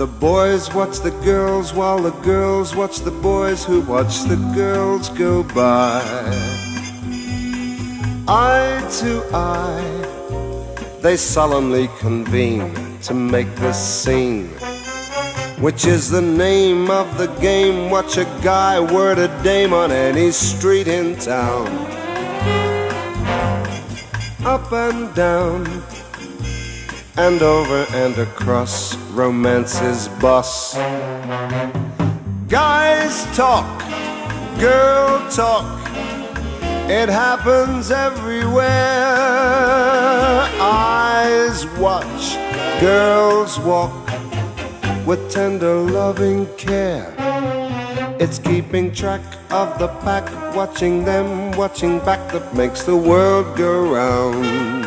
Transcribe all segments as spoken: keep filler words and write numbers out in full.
The boys watch the girls while the girls watch the boys who watch the girls go by. Eye to eye, they solemnly convene to make this scene, which is the name of the game. Watch a guy word a dame on any street in town. Up and down, and over and across, romance's boss. Guys talk, girl talk, it happens everywhere. Eyes watch, girls walk with tender loving care. It's keeping track of the pack, watching them, watching back, that makes the world go round.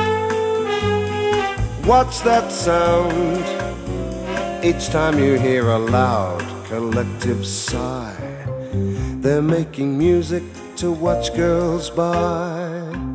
What's that sound? Each time you hear a loud collective sigh. They're making music to watch girls by.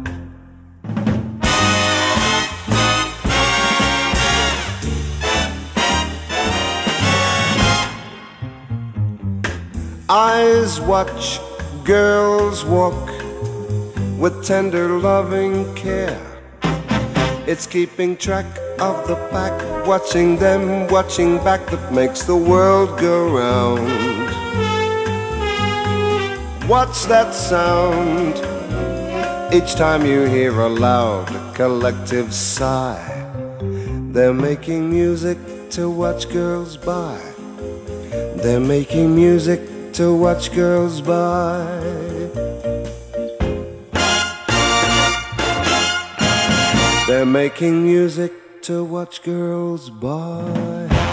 Eyes watch, girls walk with tender loving care. It's keeping track of the pack, watching them, watching back, that makes the world go round. What's that sound? Each time you hear a loud collective sigh. They're making music to watch girls by. They're making music to watch girls by. They're making music to watch girls by.